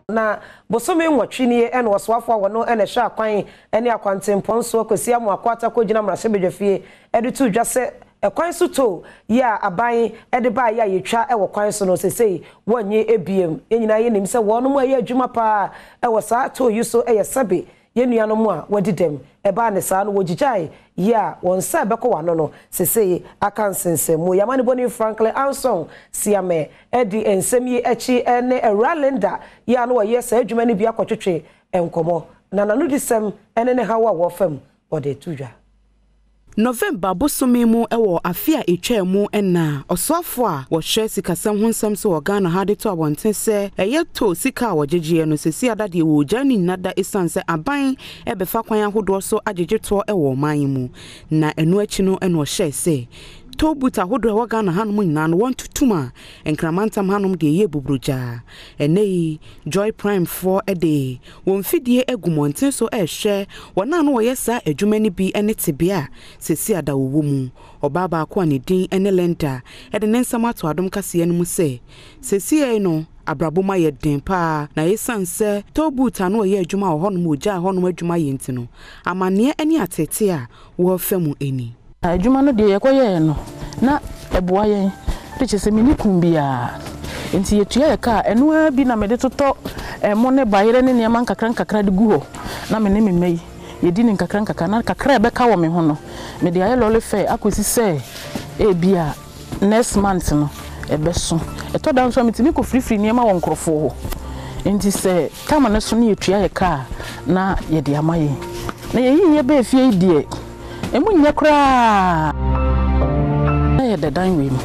na bosome nwotwini ene oswafo wono ene hye akwan ene akwantempon so akosi amu akwata kogina mrase bedwafie edutu dwase ekwan so to ya aban ede ba ya yetwa ewo kwan so no sesei wonye ebiem enyina ye nim se wono mu aye adwuma pa ewo sa to yuso eye sabe yenua mu a wadidem eba ne sa no wogigyae ya wonsa beko wano no sesei akansensemu yamane boni Franklin Anson siame edi ensemi echi ene eralenda ya no waye sa adwuma ne bia kwotwetwe enkomo na nanu disem ene ne hawa wo fam ode tudwa November bosome mu ewo afia etwa mu ena osofo a wo hwe sikasam honsam so Ghana ha de to abonten se eye to sika wo gegeye no sesi adade wo jani nada esanse aban ebefa kwan ahodo so agege to ewo man mu na enu achi no eno hye se Tollbooth ahodo wa Ghana hanom nyina no wontutuma enkramantam hanom de ye bubruja enei Joy Prime for ede won fidie egumonten so ehwe wona no woye sa adwuma ni bi ene tebea sesi ada wo mu obaba ko ne din ene lenta ede nensam ato adom kase ene mu se sesi e no abraboma ye den pa na yesanse Tollbooth anu ye adwuma wo honom oja honom adwuma ye ntino amane ene atete a wo famu eni adwuma no de yekoye no na eboa yen teche se mini kumbia enti yetua ye ka eno bi na mede toto mo ne bayere ne niam nkakra de gu ho na me ne memei yedi ni nkakra na kakra ebe ka wo me ho no me de aye lole fe akosi se e bia next month no ebe so eto dan so metimi ko free niam wo nkrofo ho enti se kama ne so ne yetua ye ka na ye de amaye na ye be fie die emunya kra na the dan we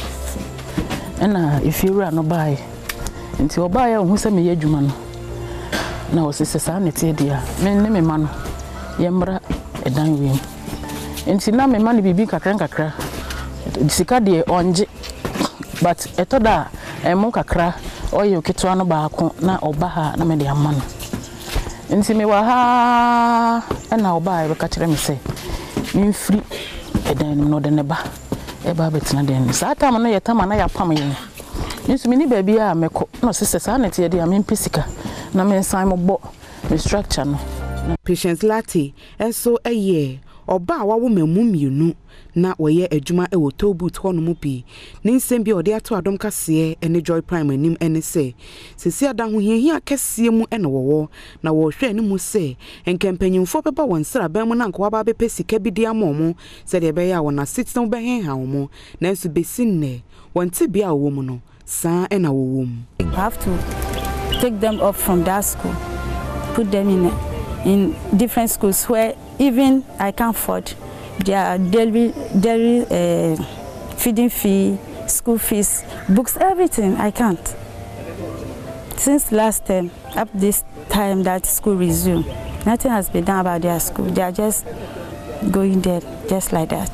ena ifiru no bae nti obae ohu se me yadwuma no na osese sa ne tie dia me ne me ma no yemra edan we nti na me ma ne bibi kakra sika de onje but etoda emu kakra oyo ketwa no baako na oba ha na me de amma no nti me wa ha ena obae be ka kire me se free edan no de neba eba betina den sa tam no yetama na yapam yen nso mini baabi a meko no sese sa na tie de am pisika na me nsan mo bo me structure no Patience Lati enso eye oba wawo mamu mienu na woye adwuma ewo Tollbooth hono bi ne nsem bi ode ato adom kase ene Joy Prime anim ene se sesi ada ho hia kase mu ene wowo na wo hwe ne mu se enkempanyimfo beba wonsra ban mu na nko ba bepe sika bi di amomo se de be ya wona sitem be hen ha wo na nso besinne wonte bia wo mu no sa ena wo mu. I have to take them up from that school, put them in different schools where even I can't afford their daily feeding fee, school fees, books, everything. I can't. Since last time, up this time that school resumed, nothing has been done about their school. They are just going there just like that.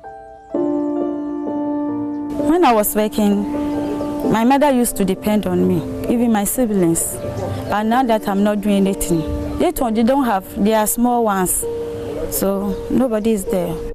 When I was working, my mother used to depend on me, even my siblings. But now that I'm not doing anything, they don't have, they are small ones, so nobody is there.